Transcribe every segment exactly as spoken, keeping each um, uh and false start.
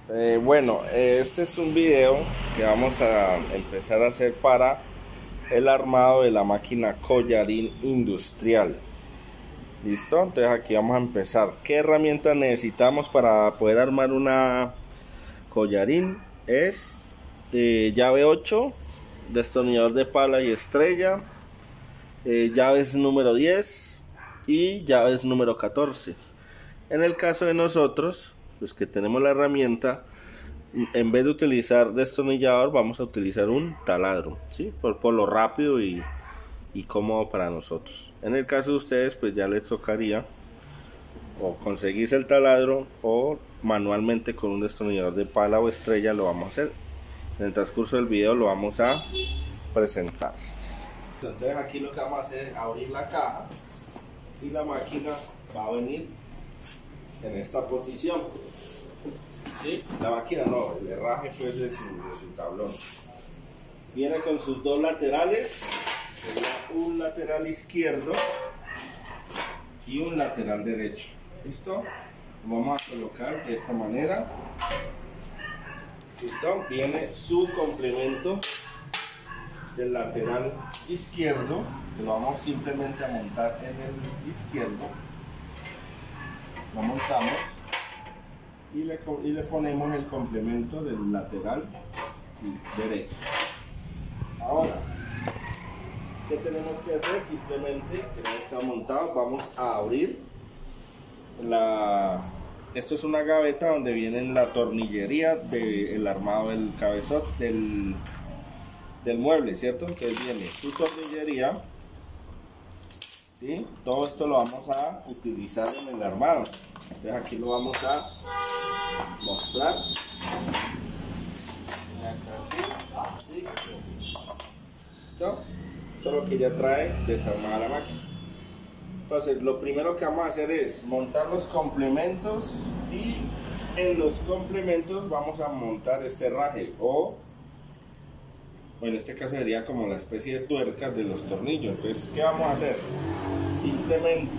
Eh, bueno, este es un video que vamos a empezar a hacer para el armado de la máquina collarín industrial. ¿Listo? Entonces aquí vamos a empezar. ¿Qué herramientas necesitamos para poder armar una collarín? Es eh, llave ocho, destornillador de pala y estrella, eh, llaves número diez y llaves número catorce. En el caso de nosotros, pues que tenemos la herramienta, en vez de utilizar destornillador vamos a utilizar un taladro, ¿sí? por, por lo rápido y, y cómodo para nosotros. En el caso de ustedes, pues ya les tocaría o conseguirse el taladro o manualmente con un destornillador de pala o estrella lo vamos a hacer. En el transcurso del video lo vamos a presentar. Entonces aquí lo que vamos a hacer es abrir la caja y la máquina va a venir en esta posición, ¿sí? La máquina no, el herraje pues de su, de su tablón. Viene con sus dos laterales, sería un lateral izquierdo y un lateral derecho. ¿Listo? Lo vamos a colocar de esta manera. ¿Listo? Viene su complemento del lateral izquierdo, que lo vamos simplemente a montar en el izquierdo. Lo montamos y le, y le ponemos el complemento del lateral derecho. Ahora, ¿qué tenemos que hacer? Simplemente, que no está montado, vamos a abrir la... Esto es una gaveta donde viene la tornillería del armado del cabezote del, del mueble, ¿cierto? Entonces viene su tornillería. ¿Sí? Todo esto lo vamos a utilizar en el armado. Entonces aquí lo vamos a mostrar. Así, así. ¿Listo? Eso es lo que ya trae desarmada la máquina. Entonces lo primero que vamos a hacer es montar los complementos, y en los complementos vamos a montar este herraje o o en este caso sería como la especie de tuercas de los tornillos. Entonces, ¿qué vamos a hacer? Simplemente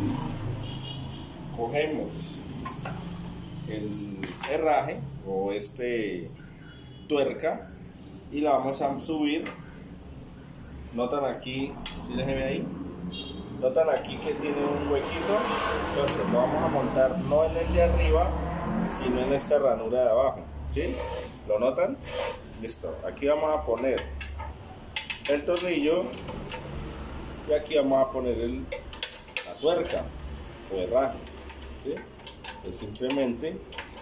cogemos el herraje o este tuerca y la vamos a subir. Notan aquí, ¿sí les ve ahí? Notan aquí que tiene un huequito. Entonces lo vamos a montar no en el de arriba, sino en esta ranura de abajo, ¿sí? ¿Lo notan? Listo. Aquí vamos a poner el tornillo y aquí vamos a poner el, la tuerca o herraje, ¿sí? Pues simplemente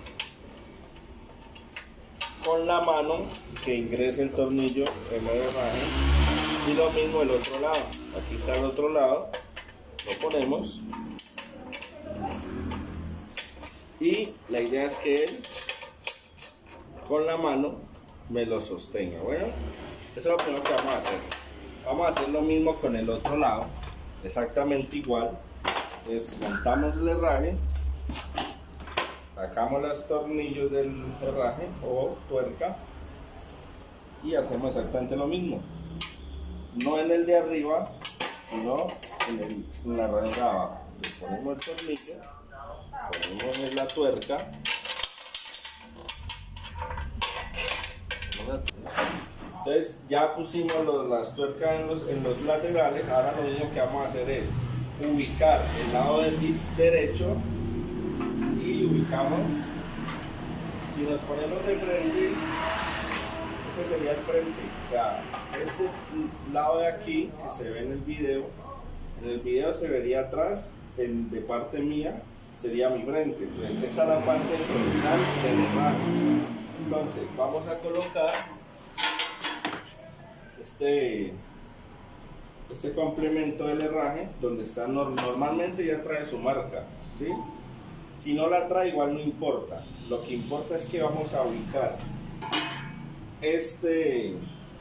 con la mano que ingrese el tornillo en el herraje, y lo mismo el otro lado. Aquí está el otro lado, lo ponemos y la idea es que él con la mano me lo sostenga. Bueno, eso es lo primero que vamos a hacer. Vamos a hacer lo mismo con el otro lado, exactamente igual. Entonces montamos el herraje, sacamos los tornillos del herraje o tuerca y hacemos exactamente lo mismo. No en el de arriba, sino en, el, en la ranura de abajo. Le ponemos el tornillo, ponemos la tuerca. Entonces ya pusimos los, las tuercas en los, en los laterales. Ahora lo único que vamos a hacer es ubicar el lado del derecho y ubicamos. Si nos ponemos de frente, este sería el frente, o sea, este lado de aquí que se ve en el video, en el video se vería atrás, en, de parte mía sería mi frente. Entonces esta es la parte frontal del herraje. Entonces vamos a colocar este este complemento del herraje donde está. Normalmente ya trae su marca, ¿sí? Si no la trae, igual no importa. Lo que importa es que vamos a ubicar este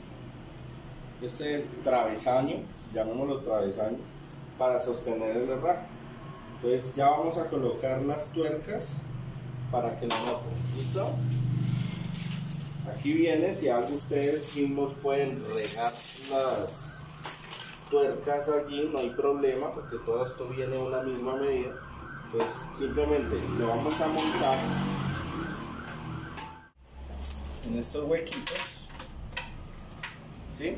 este travesaño, llamémoslo travesaño, para sostener el herraje. Entonces ya vamos a colocar las tuercas para que lo noten. ¿Listo? Aquí viene, si algo ustedes mismos pueden regar las tuercas allí, no hay problema, porque todo esto viene a una misma medida. Pues simplemente lo vamos a montar en estos huequitos, ¿sí?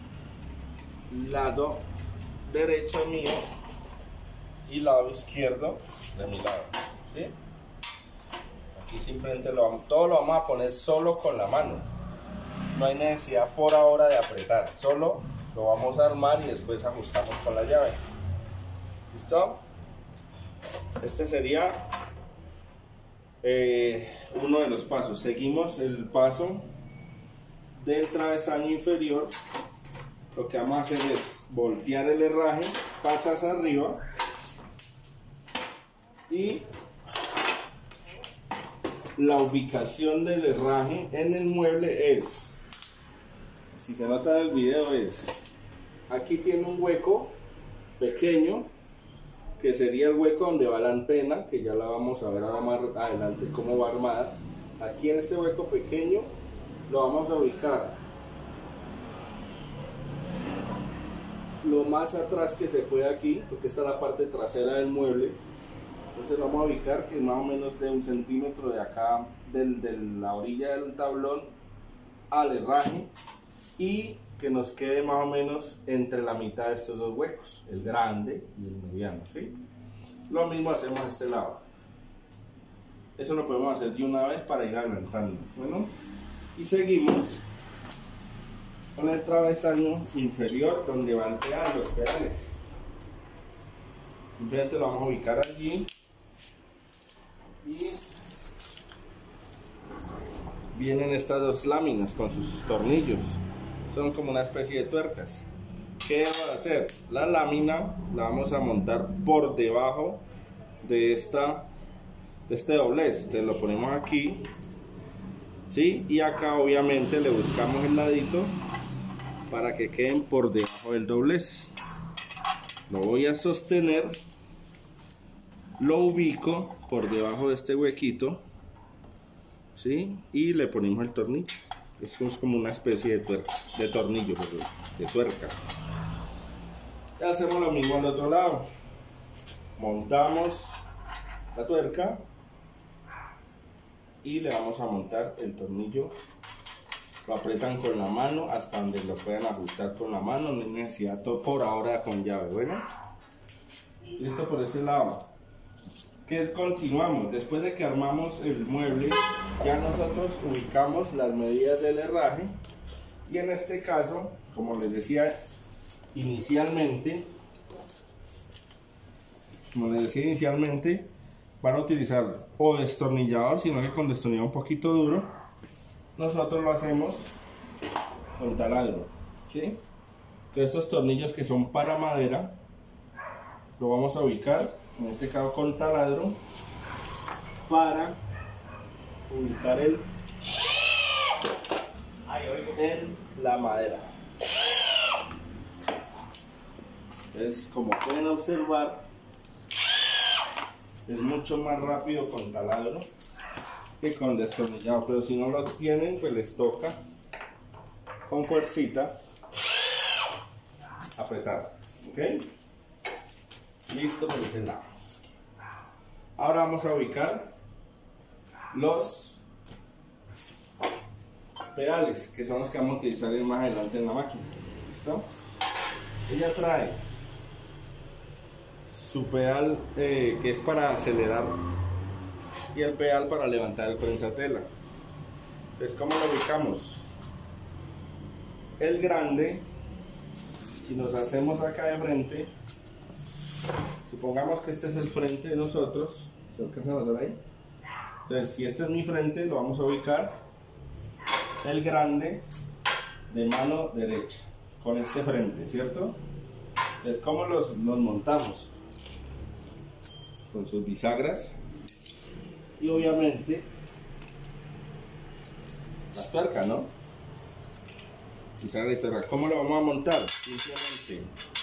Lado derecho mío y lado izquierdo de mi lado, ¿sí? Aquí simplemente lo vamos, todo lo vamos a poner solo con la mano. No hay necesidad por ahora de apretar, solo lo vamos a armar y después ajustamos con la llave. ¿Listo? Este sería eh, uno de los pasos. Seguimos el paso del travesaño inferior. Lo que vamos a hacer es voltear el herraje, patas arriba y la ubicación del herraje en el mueble es, si se nota en el video, es aquí tiene un hueco pequeño que sería el hueco donde va la antena, que ya la vamos a ver ahora más adelante cómo va armada. Aquí en este hueco pequeño lo vamos a ubicar lo más atrás que se puede aquí, porque esta es la parte trasera del mueble. Entonces lo vamos a ubicar que más o menos de un centímetro de acá, del, de la orilla del tablón al herraje, y que nos quede más o menos entre la mitad de estos dos huecos, el grande y el mediano, ¿sí? Lo mismo hacemos a este lado. Eso lo podemos hacer de una vez para ir adelantando. Bueno, y seguimos con el travesaño inferior donde van los pedales. Simplemente lo vamos a ubicar allí y vienen estas dos láminas con sus tornillos. Son como una especie de tuercas. ¿Qué vamos a hacer? La lámina la vamos a montar por debajo de esta de este doblez. Entonces lo ponemos aquí, ¿sí? Y acá obviamente le buscamos el ladito para que queden por debajo del doblez. Lo voy a sostener, lo ubico por debajo de este huequito, ¿sí? Y le ponemos el tornillo. Esto es como una especie de tuerca, de tornillo, perdón, de tuerca. Y hacemos lo mismo al otro lado. Montamos la tuerca y le vamos a montar el tornillo. Lo aprietan con la mano hasta donde lo puedan ajustar con la mano. No hay necesidad por ahora con llave. Bueno, listo por ese lado. ¿Qué continuamos? Después de que armamos el mueble, ya nosotros ubicamos las medidas del herraje. Y en este caso, como les decía inicialmente, como les decía inicialmente, van a utilizar o destornillador, sino que con destornillador un poquito duro. Nosotros lo hacemos con taladro, ¿sí? Entonces estos tornillos que son para madera, lo vamos a ubicar, en este caso con taladro, para ubicar el en la madera. Entonces, como pueden observar, es mucho más rápido con taladro que con destornillado, pero si no lo tienen, pues les toca con fuercita apretar. ¿Ok? Listo por ese lado. Ahora vamos a ubicar los pedales, que son los que vamos a utilizar más adelante en la máquina. ¿Listo? Ella trae su pedal eh, que es para acelerar, y el pedal para levantar el prensatela. Entonces, ¿cómo lo ubicamos? El grande, si nos hacemos acá de frente, supongamos que este es el frente de nosotros, ¿se alcanza a notar ahí? Entonces, si este es mi frente, lo vamos a ubicar el grande de mano derecha, con este frente, ¿cierto? Entonces, ¿cómo los, los montamos? Con sus bisagras y obviamente las tuercas, ¿no? Bisagra y tuerca. ¿Cómo lo vamos a montar? Simplemente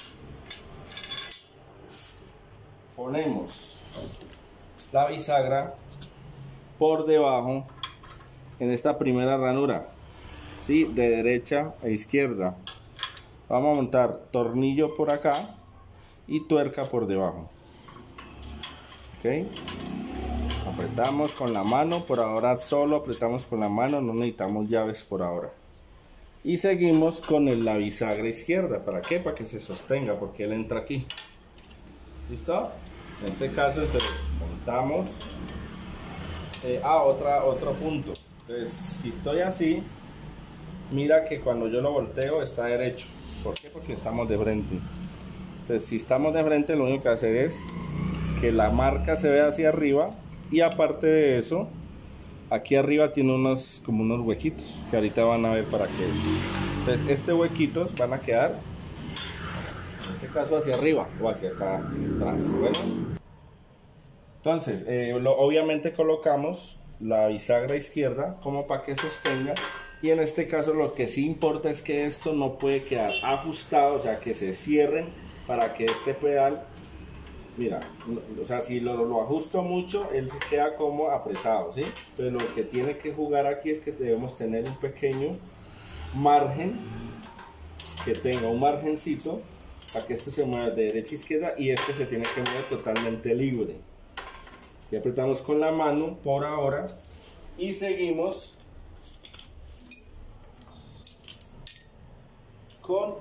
ponemos la bisagra por debajo en esta primera ranura, ¿sí? De derecha a izquierda. Vamos a montar tornillo por acá y tuerca por debajo. ¿Ok? Apretamos con la mano, por ahora solo apretamos con la mano, no necesitamos llaves por ahora. Y seguimos con el, la bisagra izquierda. ¿Para qué? Para que se sostenga, porque él entra aquí. ¿Listo? En este caso, entonces, montamos. Eh, ah, otra, otro punto. Entonces, si estoy así, mira que cuando yo lo volteo está derecho. ¿Por qué? Porque estamos de frente. Entonces, si estamos de frente, lo único que hacer es que la marca se vea hacia arriba. Y aparte de eso, aquí arriba tiene unos como unos huequitos que ahorita van a ver para qué. Entonces, estos huequitos van a quedar, en este caso, hacia arriba o hacia acá atrás. Bueno, entonces, eh, lo, obviamente colocamos la bisagra izquierda como para que sostenga. Y en este caso lo que sí importa es que esto no puede quedar ajustado, o sea, que se cierren para que este pedal, mira, o sea, si lo, lo ajusto mucho, él se queda como apretado, ¿sí? Entonces lo que tiene que jugar aquí es que debemos tener un pequeño margen, que tenga un margencito para que esto se mueva de derecha a izquierda y este se tiene que mover totalmente libre. Y apretamos con la mano por ahora y seguimos con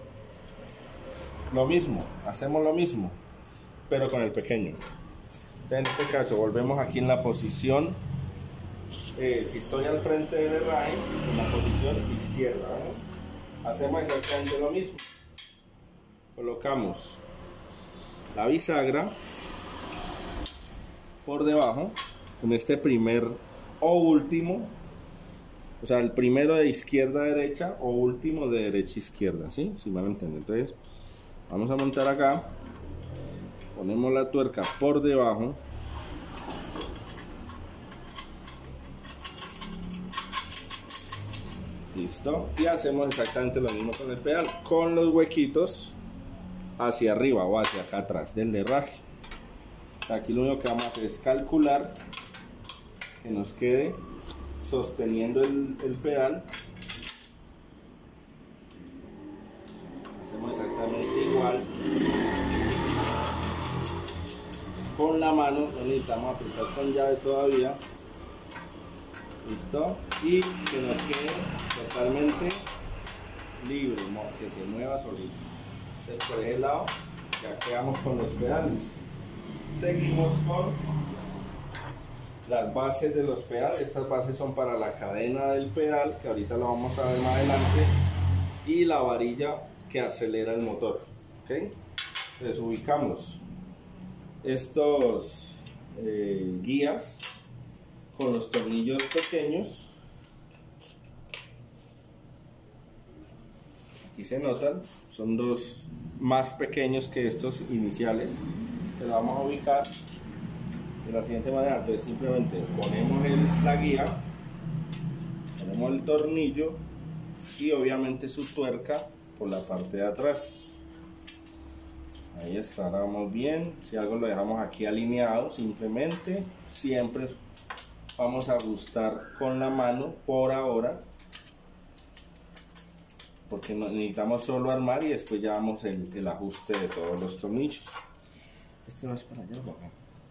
lo mismo, hacemos lo mismo, pero con el pequeño. Entonces, en este caso volvemos aquí en la posición, eh, si estoy al frente del herraje, en la posición izquierda, ¿no? Hacemos exactamente lo mismo. Colocamos la bisagra por debajo, en este primer o último, o sea, el primero de izquierda a derecha o último de derecha a izquierda, ¿sí? Si me van a entender. Entonces, vamos a montar acá, ponemos la tuerca por debajo, listo, y hacemos exactamente lo mismo con el pedal, con los huequitos hacia arriba o hacia acá atrás del herraje. Aquí lo único que vamos a hacer es calcular que nos quede sosteniendo el, el pedal. Hacemos exactamente igual con la mano, no necesitamos apretar con llave todavía, listo, y que nos quede totalmente libre, ¿no? Que se mueva solito. Entonces, por ese lado ya quedamos con los pedales. Seguimos con las bases de los pedales. Estas bases son para la cadena del pedal, que ahorita lo vamos a ver más adelante, y la varilla que acelera el motor, ¿okay? Entonces ubicamos estos eh, guías con los tornillos pequeños. Aquí se notan, son dos más pequeños que estos iniciales, que lo vamos a ubicar de la siguiente manera. Entonces simplemente ponemos el, la guía, ponemos el tornillo y obviamente su tuerca por la parte de atrás. Ahí está, ahora vamos bien. Si algo lo dejamos aquí alineado, simplemente siempre vamos a ajustar con la mano por ahora, porque necesitamos solo armar y después ya vamos el, el ajuste de todos los tornillos. Este va para allá o para acá.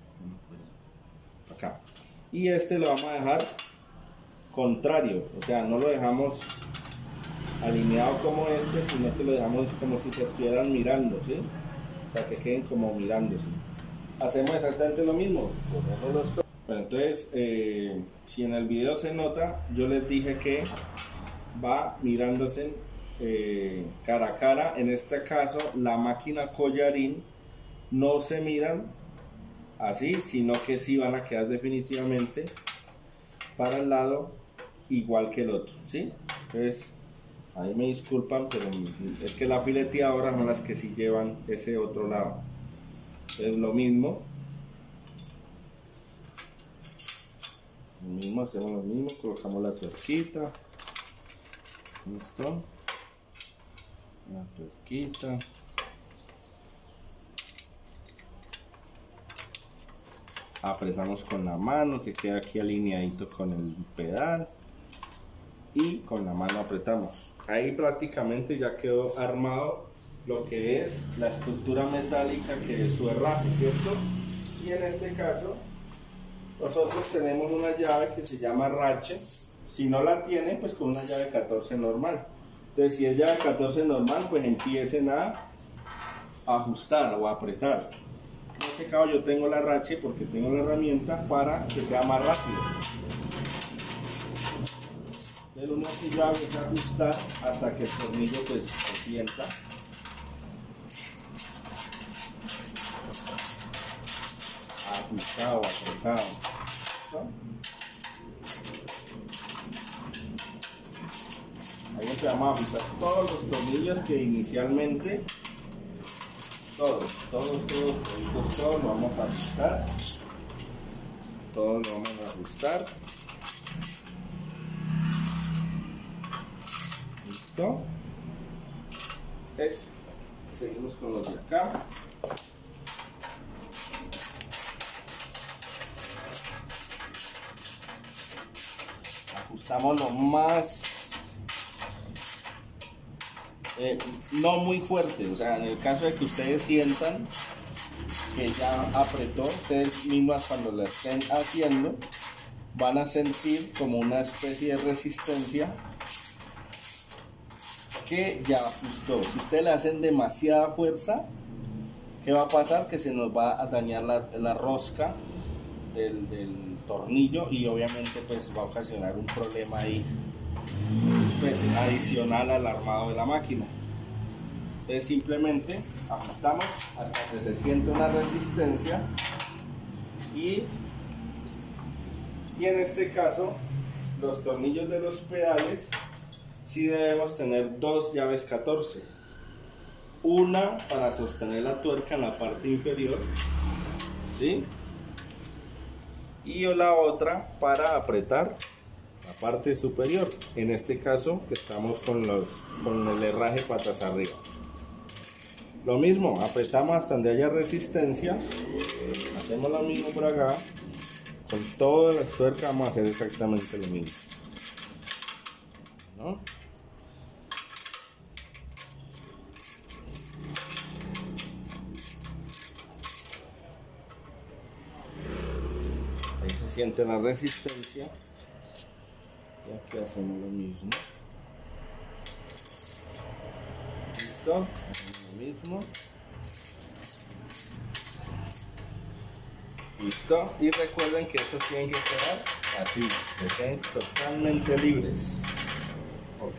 Acá. Y este lo vamos a dejar contrario, o sea, no lo dejamos alineado como este, sino que lo dejamos como si se estuvieran mirando, ¿sí? O sea, que queden como mirándose. Hacemos exactamente lo mismo. Bueno, entonces, eh, si en el video se nota, yo les dije que va mirándose eh, cara a cara. En este caso, la máquina collarín no se miran así, sino que sí van a quedar definitivamente para el lado igual que el otro, ¿sí? Entonces, ahí me disculpan, pero es que la fileteadora son las que sí llevan ese otro lado. Es lo mismo. Lo mismo, hacemos lo mismo, colocamos la tuerquita. Listo. La tuerquita. Apretamos con la mano, que queda aquí alineadito con el pedal. Y con la mano apretamos. Ahí prácticamente ya quedó armado lo que es la estructura metálica que es su herraje, ¿cierto? Y en este caso nosotros tenemos una llave que se llama rache. Si no la tienen, pues con una llave catorce normal. Entonces, si es llave catorce normal, pues empiecen a ajustar o a apretar. En este caso yo tengo la rache porque tengo la herramienta para que sea más rápido. Entonces uno así ya empieza a ajustar hasta que el tornillo pues se sienta. Ajustado, apretado. ¿No? Ahí empezamos a ajustar todos los tornillos que inicialmente, todos, todos, todos, todos, todos lo vamos a ajustar. Todos lo vamos a ajustar. Listo. Este. Seguimos con los de acá. Ajustamos lo más Eh, no muy fuerte, o sea, en el caso de que ustedes sientan que ya apretó, ustedes mismas cuando lo estén haciendo van a sentir como una especie de resistencia que ya ajustó. Si ustedes le hacen demasiada fuerza, ¿qué va a pasar? Que se nos va a dañar la, la rosca del, del tornillo y obviamente pues va a ocasionar un problema ahí, pues adicional al armado de la máquina. Entonces simplemente ajustamos hasta que se siente una resistencia y, y en este caso los tornillos de los pedales sí debemos tener dos llaves catorce, una para sostener la tuerca en la parte inferior, ¿sí? Y la otra para apretar la parte superior, en este caso que estamos con, los, con el herraje patas arriba. Lo mismo, apretamos hasta donde haya resistencia, hacemos lo mismo por acá, con todas las tuercas vamos a hacer exactamente lo mismo, ¿no? Ahí se siente la resistencia. Y aquí hacemos lo mismo. Listo, hacemos lo mismo. Listo. Y recuerden que estos tienen que quedar así, que estén totalmente libres. ¿Ok?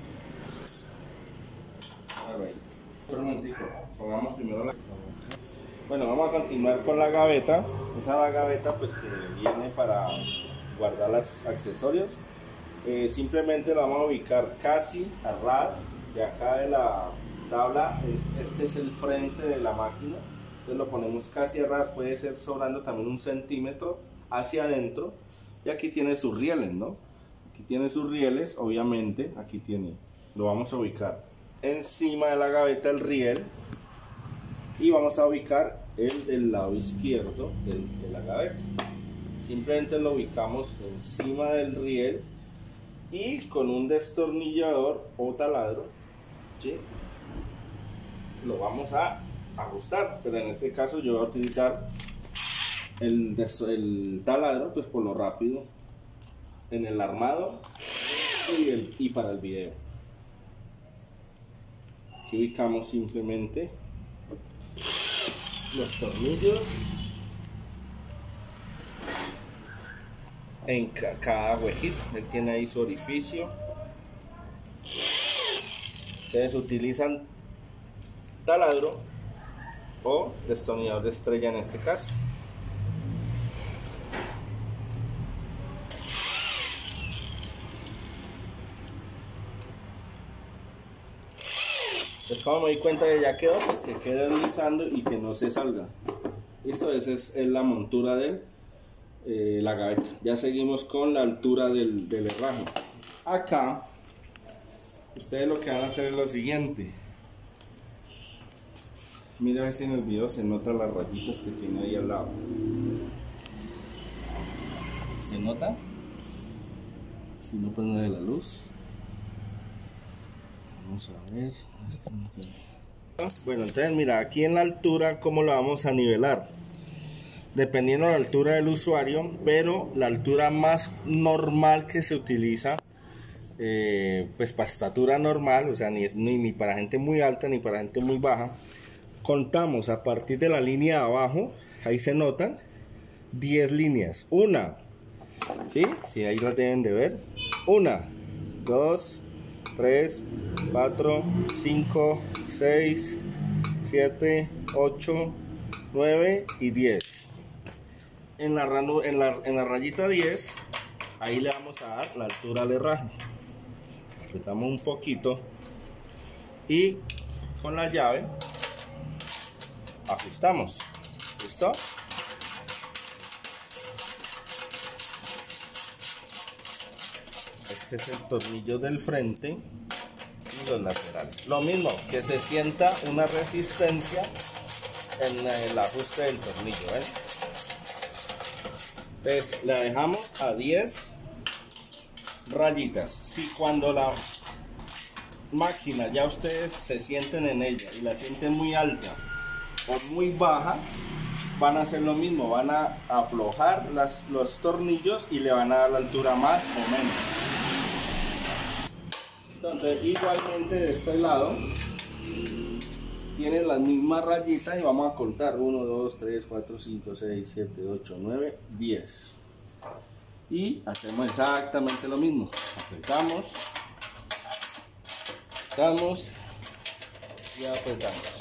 A ver, un momentico. Pongamos primero la... Bueno, vamos a continuar con la gaveta. Esa es la gaveta pues que viene para guardar los accesorios. Eh, simplemente lo vamos a ubicar casi a ras de acá de la tabla. Este es el frente de la máquina, entonces lo ponemos casi a ras, puede ser sobrando también un centímetro hacia adentro. Y aquí tiene sus rieles, ¿no? Aquí tiene sus rieles, obviamente. Aquí tiene, lo vamos a ubicar encima de la gaveta el riel y vamos a ubicar el del lado izquierdo del, de la gaveta. Simplemente lo ubicamos encima del riel y con un destornillador o taladro, ¿sí?, lo vamos a ajustar, pero en este caso yo voy a utilizar el, el taladro pues por lo rápido en el armado y, el, y para el video. Aquí ubicamos simplemente los tornillos en cada huequito. Él tiene ahí su orificio. Ustedes utilizan taladro o destornillador de estrella en este caso. Pues como me di cuenta que ya quedó, pues que quede deslizando y que no se salga. Listo, esa es, es la montura de eh, la gaveta. Ya seguimos con la altura del, del herraje. Acá ustedes lo que van a hacer es lo siguiente. Mira a ver si en el video se notan las rayitas que tiene ahí al lado. ¿Se nota? Si no prende la luz. Vamos a ver. Bueno, entonces mira, aquí en la altura, ¿cómo la vamos a nivelar? dependiendo de la altura del usuario, pero la altura más normal que se utiliza, eh, pues para estatura normal, o sea, ni, ni, ni para gente muy alta ni para gente muy baja, contamos a partir de la línea de abajo, ahí se notan diez líneas. Una, ¿sí? Sí, ahí la deben de ver. Una, dos, tres, cuatro, cinco, seis, siete, ocho, nueve y diez. En la, en, la, en la rayita diez, ahí le vamos a dar la altura al herraje. Apretamos un poquito y con la llave ajustamos. ¿Listo? Este es el tornillo del frente y los laterales. Lo mismo, que se sienta una resistencia en el ajuste del tornillo, ¿ven? Entonces la dejamos a diez rayitas. Si cuando la máquina ya ustedes se sienten en ella y la sienten muy alta o muy baja, van a hacer lo mismo, van a aflojar las, los tornillos y le van a dar la altura más o menos. Entonces igualmente de este lado tienen las mismas rayitas y vamos a contar uno, dos, tres, cuatro, cinco, seis, siete, ocho, nueve, diez y hacemos exactamente lo mismo. Apretamos, apretamos y apretamos.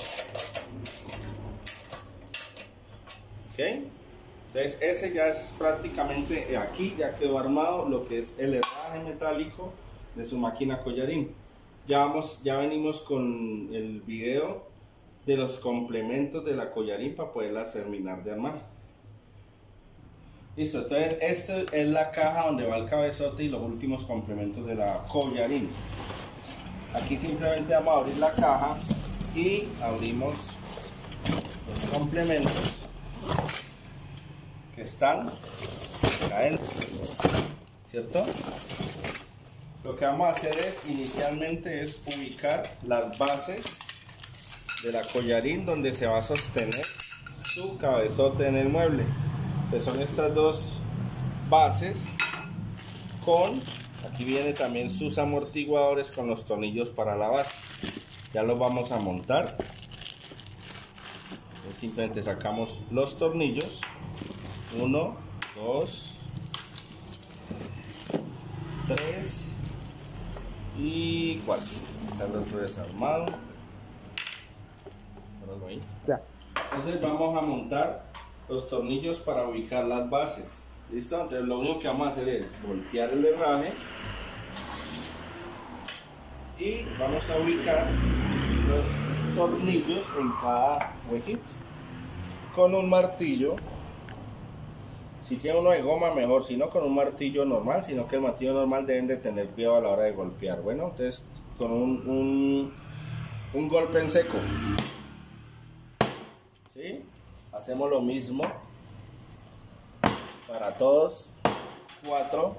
¿Ok? Entonces ese ya es prácticamente, aquí ya quedó armado lo que es el herraje metálico de su máquina collarín. Ya, vamos, ya venimos con el video de los complementos de la collarín para poderla terminar de armar. Listo, entonces esta es la caja donde va el cabezote y los últimos complementos de la collarín. Aquí simplemente vamos a abrir la caja y abrimos los complementos que están adentro, ¿cierto? Lo que vamos a hacer es, inicialmente, es ubicar las bases de la collarín donde se va a sostener su cabezote en el mueble, que son estas dos bases con, aquí viene también sus amortiguadores con los tornillos para la base. Ya los vamos a montar. Entonces simplemente sacamos los tornillos, uno, dos, tres y cuatro. Está el otro desarmado. Ya. Entonces vamos a montar los tornillos para ubicar las bases. ¿Listo? Entonces lo único que vamos a hacer es voltear el herraje y vamos a ubicar los tornillos en cada huequito con un martillo. Si tiene uno de goma mejor, si no con un martillo normal, sino que el martillo normal deben de tener cuidado a la hora de golpear. Bueno, entonces con un, un, un golpe en seco, ¿sí? Hacemos lo mismo para todos cuatro.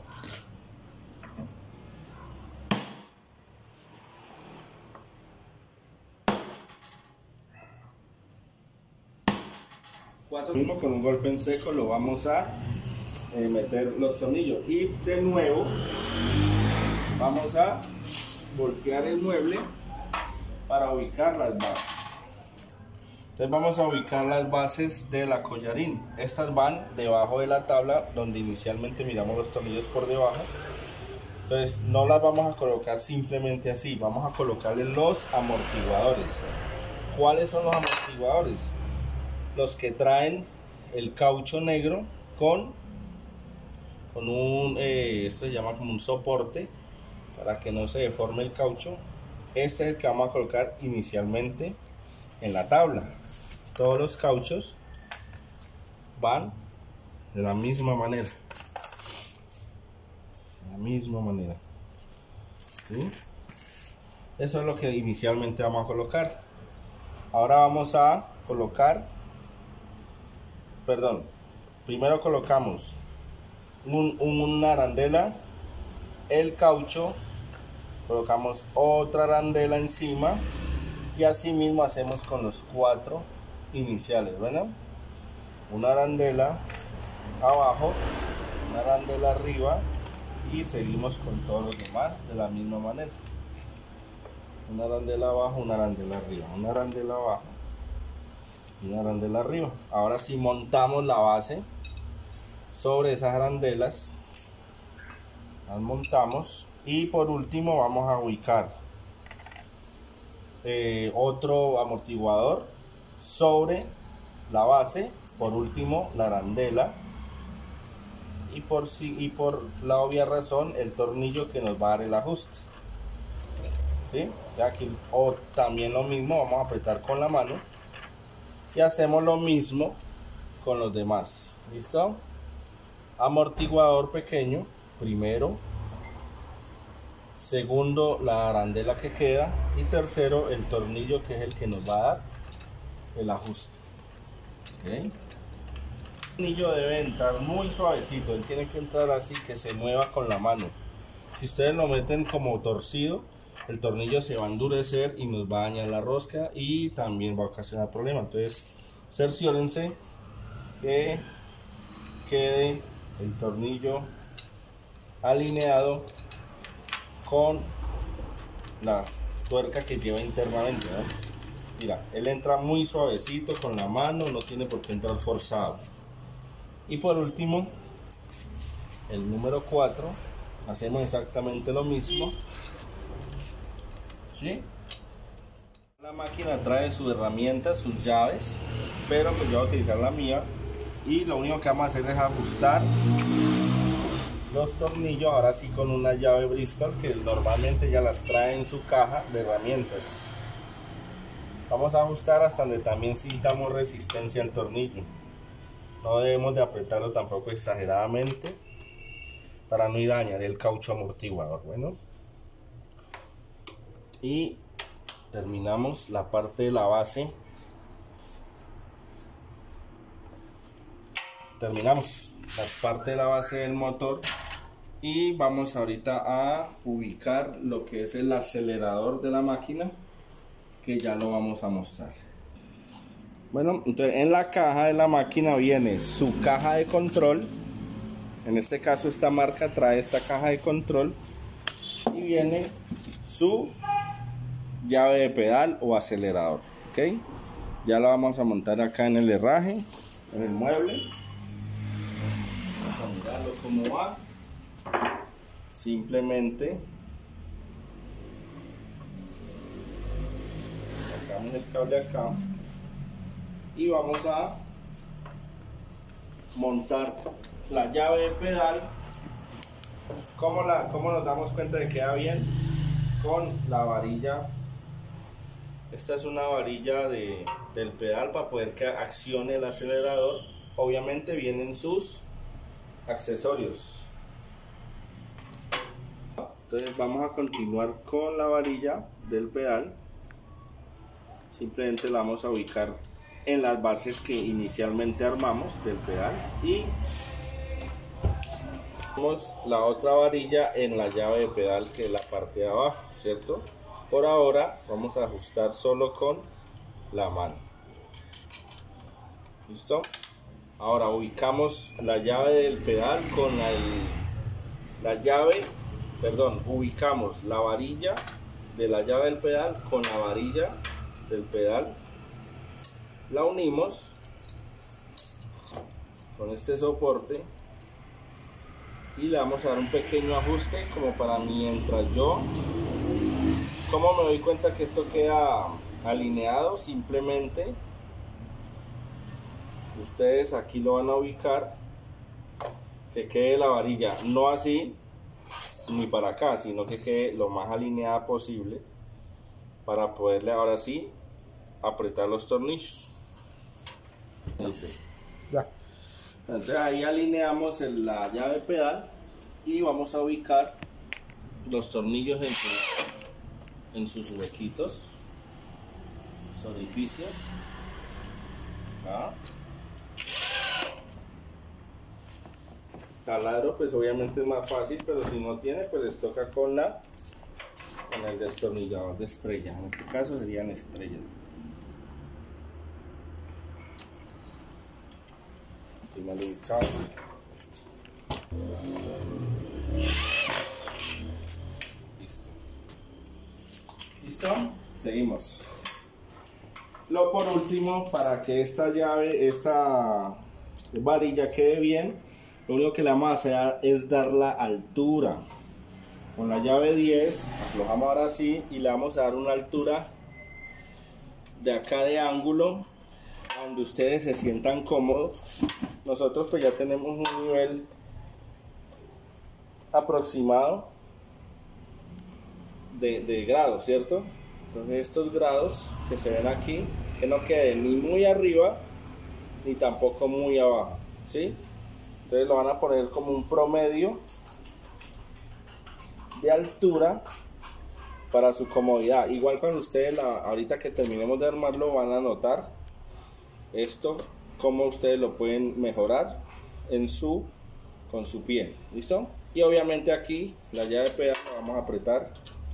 Cuatro mismo con un golpe en seco lo vamos a eh, meter los tornillos y de nuevo vamos a voltear el mueble para ubicar las bases. Entonces vamos a ubicar las bases de la collarín. Estas van debajo de la tabla donde inicialmente miramos los tornillos por debajo. Entonces no las vamos a colocar simplemente así, vamos a colocarle los amortiguadores. ¿Cuáles son los amortiguadores? Los que traen el caucho negro con, con un, eh, esto se llama como un soporte para que no se deforme el caucho. Este es el que vamos a colocar inicialmente en la tabla. Todos los cauchos van de la misma manera, de la misma manera, ¿sí? Eso es lo que inicialmente vamos a colocar. Ahora vamos a colocar, perdón, primero colocamos un, una arandela, el caucho, colocamos otra arandela encima y así mismo hacemos con los cuatro iniciales. Bueno, una arandela abajo, una arandela arriba y seguimos con todos los demás de la misma manera. Una arandela abajo, una arandela arriba, una arandela abajo y una arandela arriba. Ahora sí montamos la base sobre esas arandelas, las montamos y por último vamos a ubicar eh, otro amortiguador sobre la base, por último la arandela y por, si, y por la obvia razón el tornillo que nos va a dar el ajuste. ¿Sí? Ya aquí, o también lo mismo, vamos a apretar con la mano y hacemos lo mismo con los demás. ¿Listo? Amortiguador pequeño primero, segundo la arandela que queda y tercero el tornillo que es el que nos va a dar el ajuste. ¿Okay? El tornillo debe entrar muy suavecito, él tiene que entrar así que se mueva con la mano. Si ustedes lo meten como torcido, el tornillo se va a endurecer y nos va a dañar la rosca y también va a ocasionar problemas. Entonces cerciórense que quede el tornillo alineado con la tuerca que lleva internamente, ¿no? Mira, él entra muy suavecito con la mano, no tiene por qué entrar forzado. Y por último, el número cuatro, hacemos exactamente lo mismo. ¿Sí? La máquina trae sus herramientas, sus llaves, pero pues yo voy a utilizar la mía y lo único que vamos a hacer es ajustar los tornillos, ahora sí con una llave Bristol que normalmente ya las trae en su caja de herramientas. Vamos a ajustar hasta donde también sintamos resistencia al tornillo. No debemos de apretarlo tampoco exageradamente para no ir a dañar el caucho amortiguador. Bueno, y terminamos la parte de la base. Terminamos la parte de la base del motor y vamos ahorita a ubicar lo que es el acelerador de la máquina, que ya lo vamos a mostrar. Bueno, entonces en la caja de la máquina viene su caja de control. En este caso esta marca trae esta caja de control y viene su llave de pedal o acelerador. ¿Ok? Ya la vamos a montar acá en el herraje, en el mueble. Vamos a mirarlo cómo va. Simplemente sacamos el cable acá y vamos a montar la llave de pedal. ¿Cómo, la, cómo nos damos cuenta de que queda bien? Con la varilla. Esta es una varilla de, del pedal para poder que accione el acelerador. Obviamente vienen sus accesorios. Entonces vamos a continuar con la varilla del pedal. Simplemente la vamos a ubicar en las bases que inicialmente armamos del pedal y ponemos la otra varilla en la llave de pedal, que es la parte de abajo, ¿cierto? Por ahora vamos a ajustar solo con la mano. ¿Listo? Ahora ubicamos la llave del pedal con el, la llave, perdón, ubicamos la varilla de la llave del pedal con la varilla del pedal. La unimos con este soporte y le vamos a dar un pequeño ajuste como para mientras yo, ¿cómo me doy cuenta que esto queda alineado? Simplemente ustedes aquí lo van a ubicar, que quede la varilla no así ni para acá, sino que quede lo más alineada posible para poderle ahora sí apretar los tornillos. Dice. Ya. Entonces ahí alineamos el, la llave pedal y vamos a ubicar los tornillos en, su, en sus huequitos, los orificios. ¿Ah? Taladro pues obviamente es más fácil, pero si no tiene pues les toca con la con el destornillador de estrella. En este caso serían estrellas. aquí mal ubicado. Listo. ¿Listo? Seguimos. Lo por último, para que esta llave, esta varilla quede bien, lo único que le vamos a hacer es dar la altura. Con la llave diez, aflojamos ahora así y le vamos a dar una altura de acá de ángulo, donde ustedes se sientan cómodos. Nosotros pues ya tenemos un nivel aproximado de, de grados, ¿cierto? Entonces estos grados que se ven aquí, que no queden ni muy arriba ni tampoco muy abajo, ¿sí? Entonces lo van a poner como un promedio de altura para su comodidad. Igual cuando ustedes la, ahorita que terminemos de armarlo van a notar esto, cómo ustedes lo pueden mejorar en su con su pie. ¿Listo? Y obviamente aquí la llave pedal vamos a apretar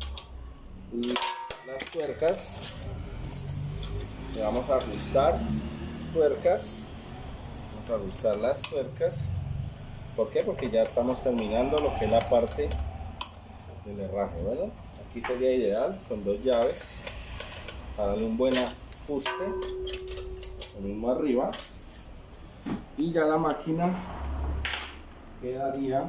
las tuercas, le vamos a ajustar tuercas, vamos a ajustar las tuercas. ¿Por qué? Porque ya estamos terminando lo que es la parte del herraje. Bueno, aquí sería ideal con dos llaves para darle un buen ajuste, lo mismo arriba, y ya la máquina quedaría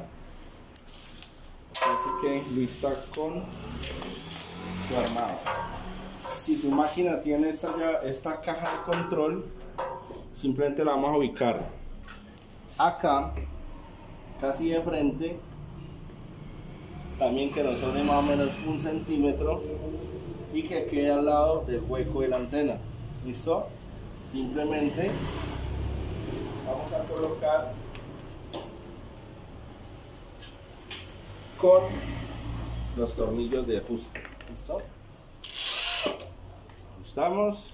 así que lista con su armado. Si su máquina tiene esta, esta caja de control, simplemente la vamos a ubicar acá, casi de frente, también que nos sobre más o menos un centímetro y que quede al lado del hueco de la antena. ¿Listo? Simplemente vamos a colocar con los tornillos de ajuste. ¿Listo? Ajustamos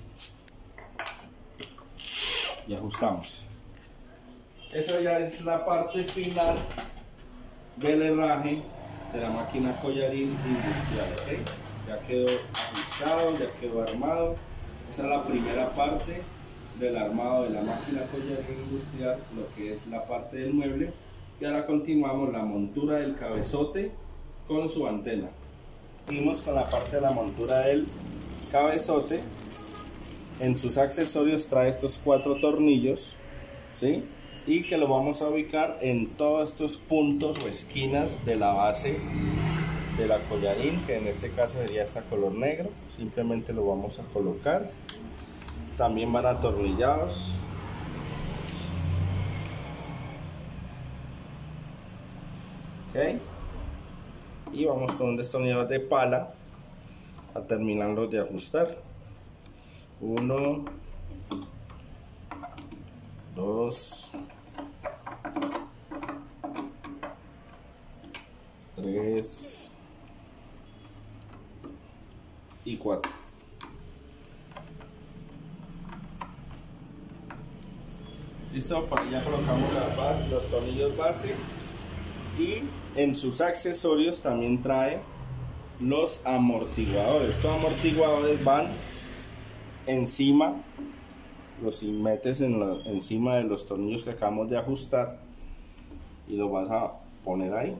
y ajustamos. Esa ya es la parte final del herraje de la máquina Collarín Industrial. ¿Okay? Ya quedó ajustado, ya quedó armado. Esa es la primera parte del armado de la máquina Collarín Industrial, lo que es la parte del mueble. Y ahora continuamos la montura del cabezote con su antena. Seguimos con la parte de la montura del cabezote. En sus accesorios trae estos cuatro tornillos, ¿sí? Y que lo vamos a ubicar en todos estos puntos o esquinas de la base de la collarín, que en este caso sería esta color negro. Simplemente lo vamos a colocar. También van atornillados. Okay. Y vamos con un destornillador de pala a terminarlos de ajustar. Uno, dos, tres y cuatro. Listo, ya colocamos la base, los tornillos base, y en sus accesorios también trae los amortiguadores. Estos amortiguadores van encima, los metes en lo, encima de los tornillos que acabamos de ajustar y los vas a poner ahí.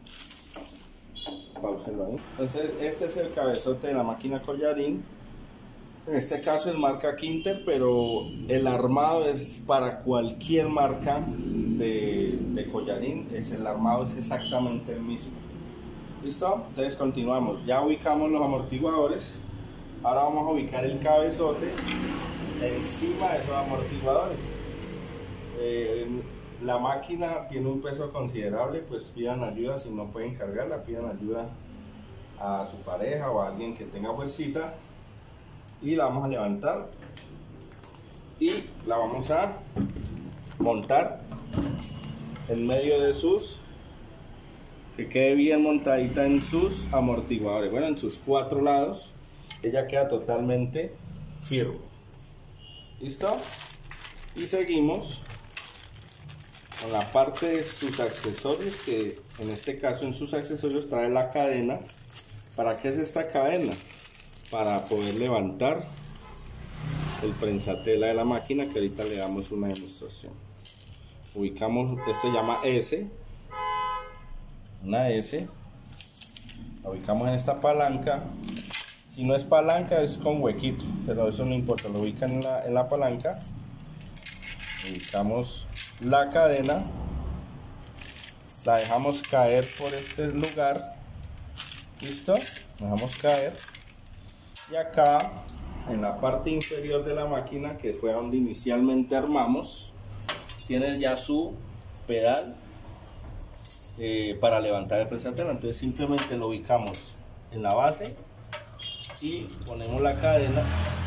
Páuselo ahí. Entonces este es el cabezote de la máquina Collarín. En este caso es marca Quinter, pero el armado es para cualquier marca de, de collarín. Es, el armado es exactamente el mismo. ¿Listo? Entonces continuamos. Ya ubicamos los amortiguadores. Ahora vamos a ubicar el cabezote encima de esos amortiguadores. Eh, la máquina tiene un peso considerable, pues pidan ayuda. Si no pueden cargarla, pidan ayuda a su pareja o a alguien que tenga fuercita. Y la vamos a levantar y la vamos a montar en medio de sus, que quede bien montadita en sus amortiguadores, bueno, en sus cuatro lados. Ella queda totalmente firme. ¿Listo? Y seguimos con la parte de sus accesorios, que en este caso en sus accesorios trae la cadena. ¿Para qué es esta cadena? Para poder levantar el prensatela de la máquina, que ahorita le damos una demostración. ubicamos, esto se llama S, una S, la ubicamos en esta palanca. Si no es palanca es con huequito, pero eso no importa, lo ubican en la, en la palanca. Ubicamos la cadena, la dejamos caer por este lugar, listo, la dejamos caer, y acá en la parte inferior de la máquina, que fue donde inicialmente armamos, tiene ya su pedal eh, para levantar el prensaterra. Entonces simplemente lo ubicamos en la base y ponemos la cadena,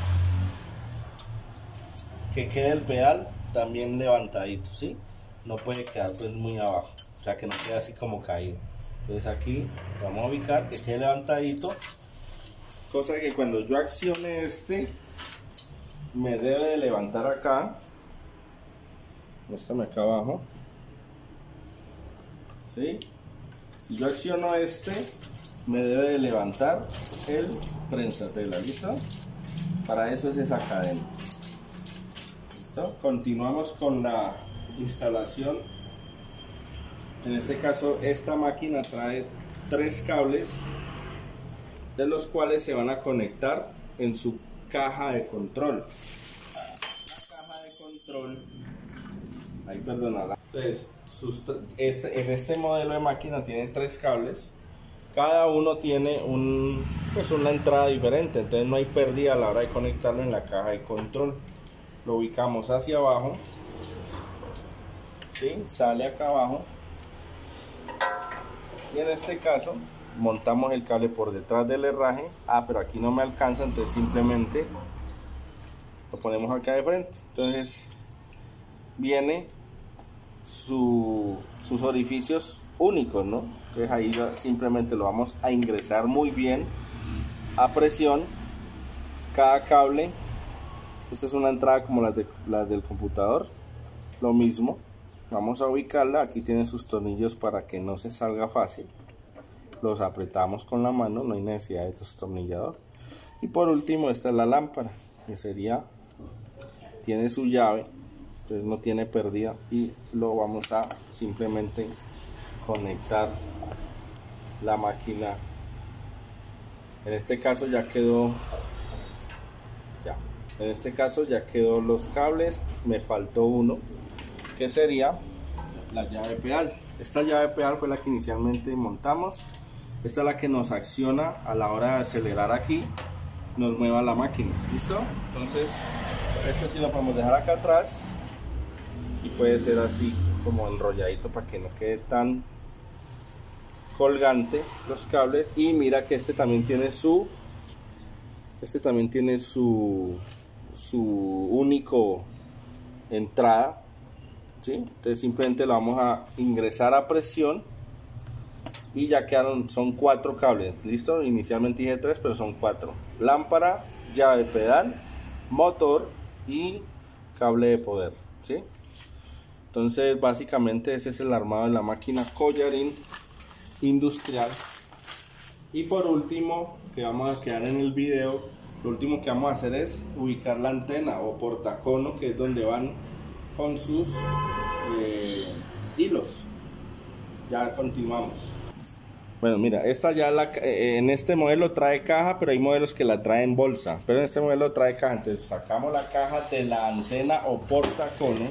que quede el pedal también levantadito, ¿sí? No puede quedar pues muy abajo, o sea que no quede así como caído. Entonces aquí vamos a ubicar que quede levantadito, cosa que cuando yo accione este me debe de levantar acá, muéstrame acá abajo, ¿sí? Si yo acciono este me debe de levantar el prensatela, ¿listo? Para eso es esa cadena. ¿Listo? Continuamos con la instalación. En este caso esta máquina trae tres cables, de los cuales se van a conectar en su caja de control. La caja de control, ahí perdonada. Entonces, sus, este, en este modelo de máquina tiene tres cables. Cada uno tiene un, pues una entrada diferente, entonces no hay pérdida a la hora de conectarlo en la caja de control. Lo ubicamos hacia abajo, ¿sí? Sale acá abajo, y en este caso montamos el cable por detrás del herraje. Ah, pero aquí no me alcanza, entonces simplemente lo ponemos acá de frente. Entonces viene su, sus orificios únicos, ¿no? Entonces ahí simplemente lo vamos a ingresar muy bien a presión. Cada cable, esta es una entrada como las, de, las del computador, lo mismo, vamos a ubicarla. Aquí tienen sus tornillos para que no se salga fácil, los apretamos con la mano, no hay necesidad de destornillador. Y por último, esta es la lámpara, que sería, tiene su llave, entonces no tiene pérdida, y lo vamos a simplemente conectar la máquina. En este caso ya quedó, ya, en este caso ya quedó los cables. Me faltó uno, que sería la llave pedal. Esta llave pedal fue la que inicialmente montamos. Esta es la que nos acciona a la hora de acelerar aquí, nos mueva la máquina, ¿listo? Entonces este sí lo podemos dejar acá atrás, y puede ser así como enrolladito para que no quede tan colgante los cables. Y mira que este también tiene su este también tiene su su único entrada, ¿sí? Entonces simplemente lo vamos a ingresar a presión y ya quedaron, son cuatro cables, listo. Inicialmente dije tres, pero son cuatro: lámpara, llave pedal, motor y cable de poder, ¿sí? Entonces básicamente ese es el armado de la máquina Collarin industrial. Y por último, que vamos a quedar en el video, lo último que vamos a hacer es ubicar la antena o portacono, que es donde van con sus eh, hilos. Ya continuamos. Bueno, mira, esta ya la, eh, en este modelo trae caja, pero hay modelos que la traen bolsa, pero en este modelo trae caja. Entonces sacamos la caja de la antena o portacono.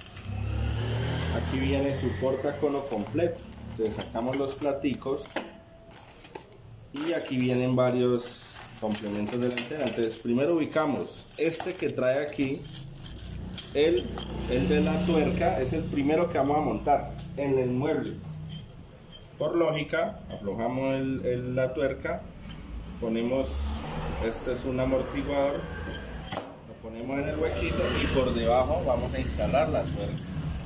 Aquí viene su portacono completo. Entonces sacamos los platicos y aquí vienen varios complementos de la antena. Entonces primero ubicamos este que trae aquí, el, el de la tuerca, es el primero que vamos a montar en el mueble. Por lógica, aflojamos el, el, la tuerca, ponemos, este es un amortiguador, lo ponemos en el huequito y por debajo vamos a instalar la tuerca.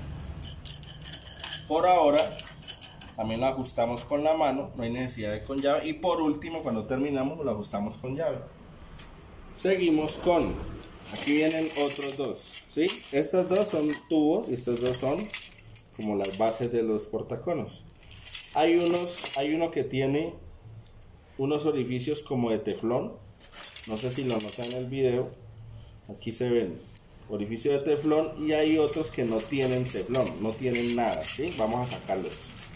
Por ahora también la ajustamos con la mano, no hay necesidad de con llave. Y por último, cuando terminamos, lo ajustamos con llave. Seguimos con, aquí vienen otros dos, ¿sí? Estos dos son tubos y estos dos son como las bases de los portaconos. Hay unos, hay uno que tiene unos orificios como de teflón, no sé si lo notan en el video, aquí se ven orificio de teflón, y hay otros que no tienen teflón, no tienen nada, ¿sí? Vamos a sacarlos.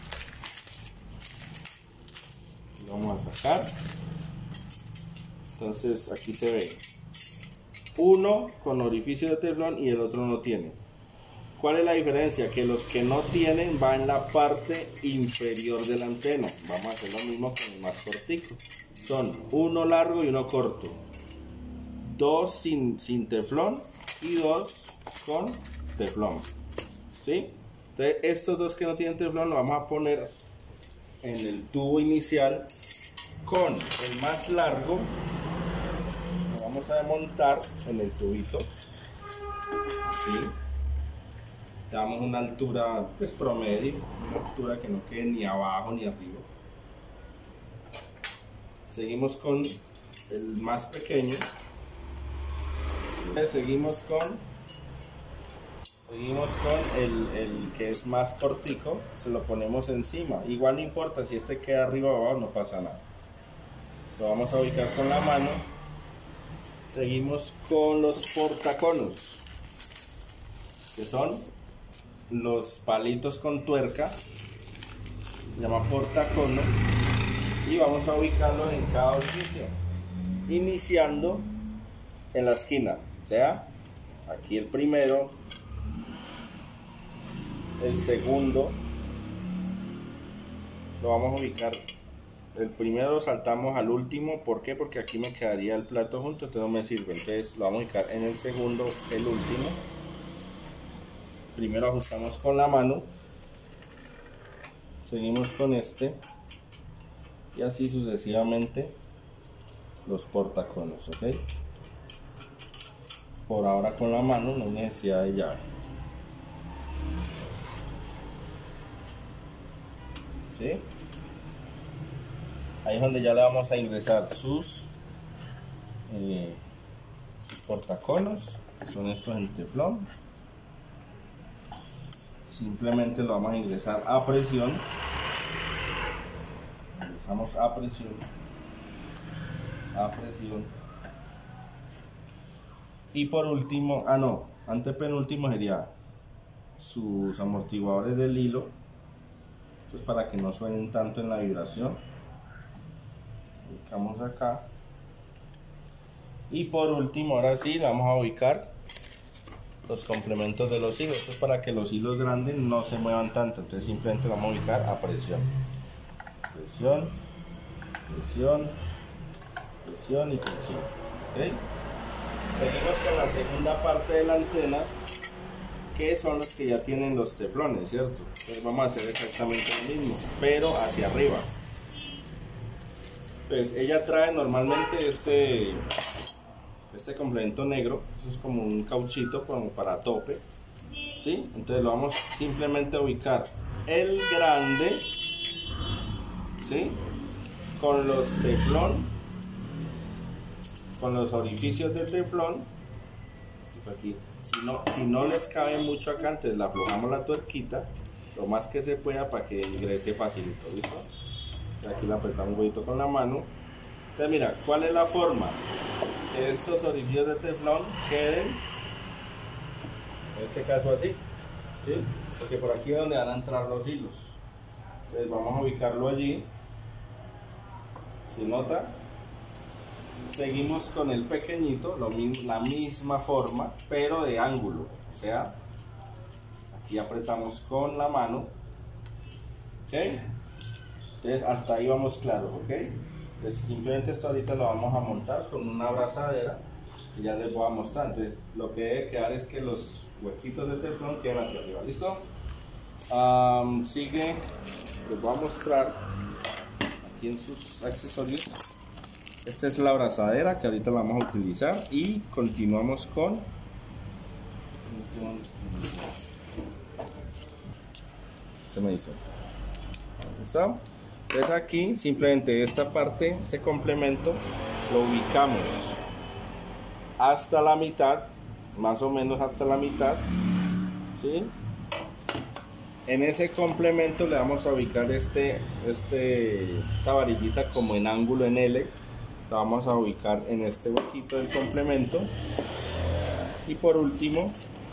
Vamos a sacar. Entonces aquí se ve uno con orificio de teflón y el otro no tiene. ¿Cuál es la diferencia? Que los que no tienen va en la parte inferior de la antena. Vamos a hacer lo mismo con el más cortico. Son uno largo y uno corto, dos sin, sin teflón y dos con teflón, ¿sí? Entonces estos dos que no tienen teflón lo vamos a poner en el tubo inicial con el más largo. Lo vamos a montar en el tubito, ¿sí? Damos una altura pues promedio, una altura que no quede ni abajo ni arriba. Seguimos con el más pequeño. Seguimos con seguimos con el, el que es más cortico, se lo ponemos encima. Igual no importa si este queda arriba o abajo, no pasa nada. Lo vamos a ubicar con la mano. Seguimos con los portaconos, que son los palitos con tuerca, se llama portacono, y vamos a ubicarlos en cada orificio, iniciando en la esquina, o sea, aquí el primero, el segundo, lo vamos a ubicar, el primero lo saltamos al último. ¿Por qué? Porque aquí me quedaría el plato junto, entonces no me sirve, entonces lo vamos a ubicar en el segundo, el último. Primero ajustamos con la mano, seguimos con este y así sucesivamente los portaconos, ¿ok? Por ahora con la mano, no hay necesidad de llave. ¿Sí? Ahí es donde ya le vamos a ingresar sus, eh, sus portaconos, que son estos en teflón. Simplemente lo vamos a ingresar a presión. Ingresamos a presión. A presión. Y por último, ah no, antepenúltimo sería sus amortiguadores del hilo. Esto es para que no suenen tanto en la vibración. Ubicamos acá. Y por último, ahora sí, le vamos a ubicar los complementos de los hilos. Esto es para que los hilos grandes no se muevan tanto, entonces simplemente lo vamos a ubicar a presión. Presión, presión, presión y presión. ¿Okay? Seguimos con la segunda parte de la antena, que son los que ya tienen los teflones, ¿cierto? Entonces vamos a hacer exactamente lo mismo, pero hacia arriba. Pues ella trae normalmente este este complemento negro, eso es como un cauchito como para tope, ¿sí? Entonces lo vamos simplemente a ubicar el grande, ¿sí? Con los teflón, con los orificios de teflón, aquí. Si no, si no les cabe mucho acá, entonces le aflojamos la tuerquita lo más que se pueda para que ingrese facilito, ¿listo? Aquí la apretamos un poquito con la mano. Entonces mira, ¿cuál es la forma? Que estos orificios de teflón queden, en este caso así, ¿sí? Porque por aquí es donde van a entrar los hilos. Entonces vamos a ubicarlo allí. ¿Se nota? Seguimos con el pequeñito, lo mismo, la misma forma, pero de ángulo. O sea, aquí apretamos con la mano, ¿ok? Entonces hasta ahí vamos claros, ¿ok? Entonces simplemente esto ahorita lo vamos a montar con una abrazadera y ya les voy a mostrar. Entonces lo que debe quedar es que los huequitos de teflón queden hacia arriba, ¿listo? Um, sigue, les voy a mostrar aquí en sus accesorios. Esta es la abrazadera que ahorita la vamos a utilizar y continuamos con ¿qué me dice? ¿Está? Entonces aquí simplemente esta parte, este complemento lo ubicamos hasta la mitad, más o menos hasta la mitad, ¿sí? En ese complemento le vamos a ubicar este, este, esta varillita como en ángulo en L. La vamos a ubicar en este huequito del complemento Y por último,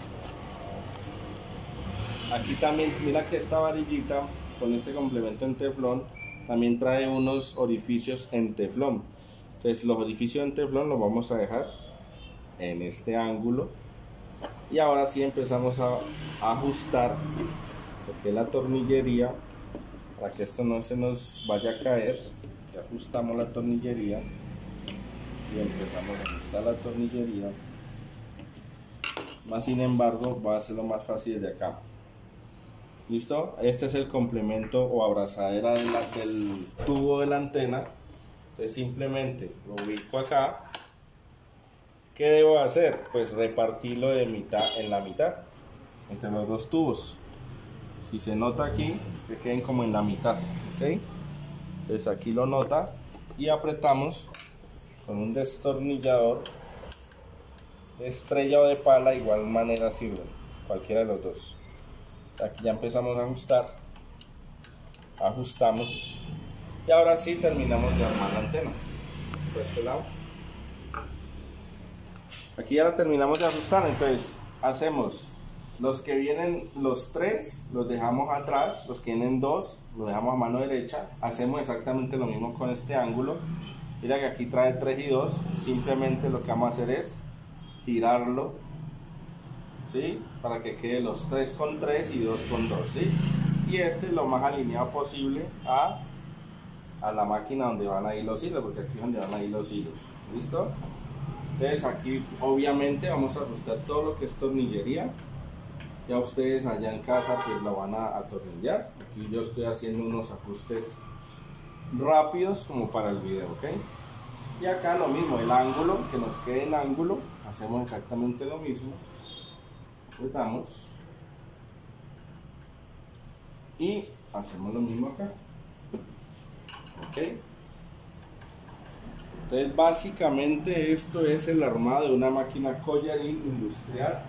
aquí también, mira que esta varillita con este complemento en teflón también trae unos orificios en teflón. Entonces los orificios en teflón los vamos a dejar en este ángulo. Y ahora sí empezamos a ajustar lo que es la tornillería, para que esto no se nos vaya a caer. Y ajustamos la tornillería y empezamos a ajustar la tornillería. Más sin embargo va a ser lo más fácil de acá. ¿Listo? Este es el complemento o abrazadera de la, del tubo de la antena. Entonces simplemente lo ubico acá. ¿Qué debo hacer? Pues repartirlo de mitad en la mitad entre los dos tubos. Si se nota aquí, que queden como en la mitad, ¿ok? Entonces aquí lo nota y apretamos con un destornillador de estrella o de pala, igual manera sirve, cualquiera de los dos. Aquí ya empezamos a ajustar, ajustamos y ahora sí terminamos de armar la antena. Por este lado. Aquí ya la terminamos de ajustar, entonces hacemos los que vienen los tres, los dejamos atrás, los que vienen dos, los dejamos a mano derecha. Hacemos exactamente lo mismo con este ángulo. Mira que aquí trae tres y dos, simplemente lo que vamos a hacer es girarlo, ¿sí? Para que quede los tres con tres y dos con dos, ¿sí? Y este lo más alineado posible a, a la máquina donde van a ir los hilos, porque aquí es donde van a ir los hilos, ¿listo? Entonces aquí obviamente vamos a ajustar todo lo que es tornillería. Ya ustedes allá en casa pues lo van a atornillar. Aquí yo estoy haciendo unos ajustes rápidos como para el video, ¿ok? Y acá lo mismo, el ángulo, que nos quede en ángulo, hacemos exactamente lo mismo. Apretamos y hacemos lo mismo acá, ¿ok? Entonces básicamente esto es el armado de una máquina collarín industrial,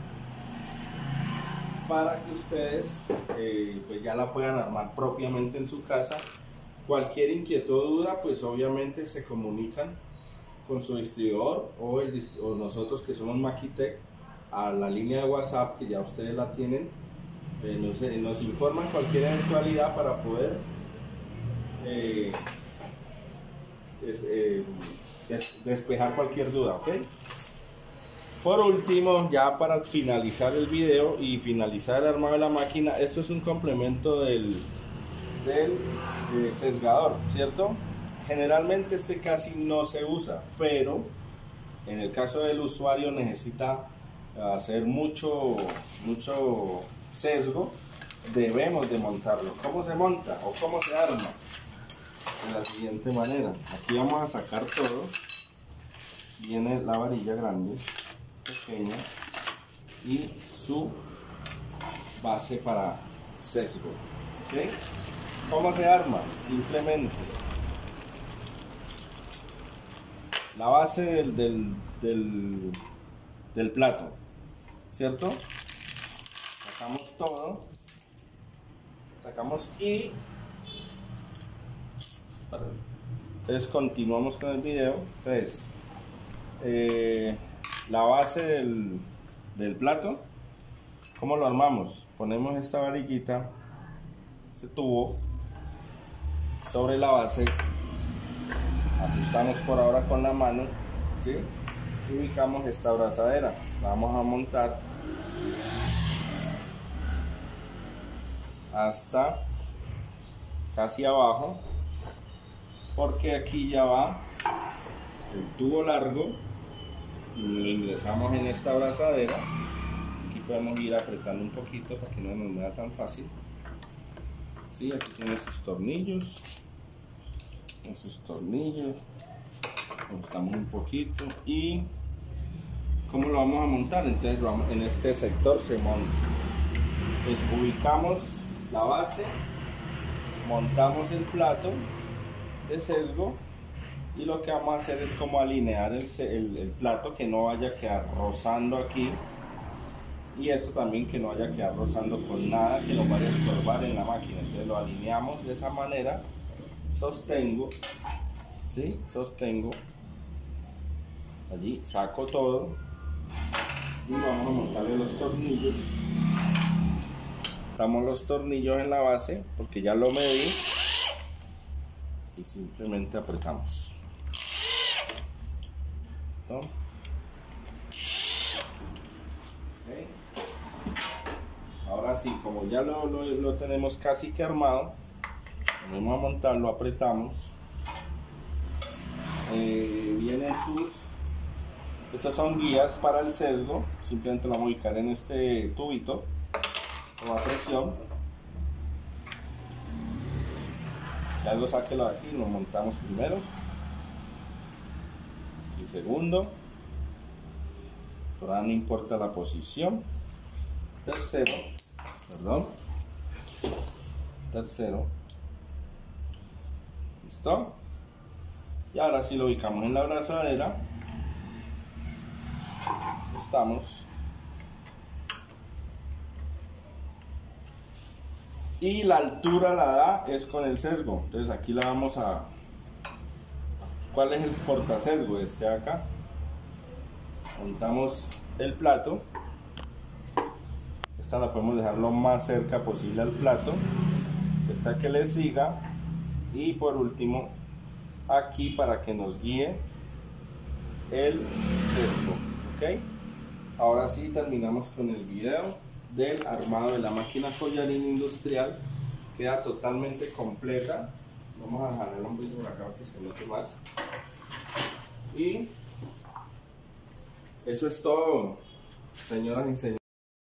para que ustedes eh, pues ya la puedan armar propiamente en su casa. Cualquier inquietud o duda pues obviamente se comunican con su distribuidor o, el, o nosotros que somos Makitech a la línea de WhatsApp que ya ustedes la tienen. eh, nos, nos informan cualquier eventualidad para poder eh, es, eh, des, despejar cualquier duda, ¿ok? Por último, ya para finalizar el video y finalizar el armado de la máquina, esto es un complemento del, del eh, sesgador, ¿cierto? Generalmente este casi no se usa, pero en el caso del usuario necesita hacer mucho, mucho sesgo, debemos de montarlo. ¿Cómo se monta o cómo se arma? De la siguiente manera. Aquí vamos a sacar todo. Viene la varilla grande, pequeña y su base para sesgo, ¿okay? ¿Cómo se arma? Simplemente la base del, del, del, del plato, ¿cierto? Sacamos todo, sacamos y entonces continuamos con el video. Entonces eh, la base del, del plato, ¿cómo lo armamos? Ponemos esta varillita, este tubo sobre la base, ajustamos por ahora con la mano, ¿sí? Y ubicamos esta abrazadera, la vamos a montar hasta casi abajo, porque aquí ya va el tubo largo. Lo ingresamos en esta abrazadera. Aquí podemos ir apretando un poquito para que no nos vea tan fácil. Sí, aquí tiene sus tornillos, esos tornillos, ajustamos un poquito. Y ¿cómo lo vamos a montar? Entonces vamos, en este sector se monta. Entonces ubicamos la base, montamos el plato de sesgo y lo que vamos a hacer es como alinear el, el, el plato, que no vaya a quedar rozando aquí, y esto también que no vaya a quedar rozando con nada que nos vaya a estorbar en la máquina. Entonces lo alineamos de esa manera, sostengo, ¿sí? Sostengo allí, saco todo y vamos a montarle los tornillos. Damos los tornillos en la base porque ya lo medí y simplemente apretamos. ¿Listo? Okay. Ahora sí, como ya lo, lo, lo tenemos casi que armado, vamos a montarlo, apretamos. Eh, vienen sus, estas son guías para el sesgo, simplemente lo vamos a ubicar en este tubito a presión. Ya lo sáquelo de aquí, lo montamos primero y segundo, ahora no importa la posición. Tercero, perdón, tercero, listo. Y ahora sí lo ubicamos en la abrazadera. Estamos. Y la altura la da es con el sesgo. Entonces aquí la vamos a... ¿Cuál es el portasesgo? Este de acá. Montamos el plato. Esta la podemos dejar lo más cerca posible al plato. Esta que le siga. Y por último, aquí para que nos guíe el sesgo. ¿Ok? Ahora sí terminamos con el video del armado de la máquina collarín industrial. Queda totalmente completa. Vamos a jalar un poquito por acá para que se note más. Y eso es todo, señoras y señores.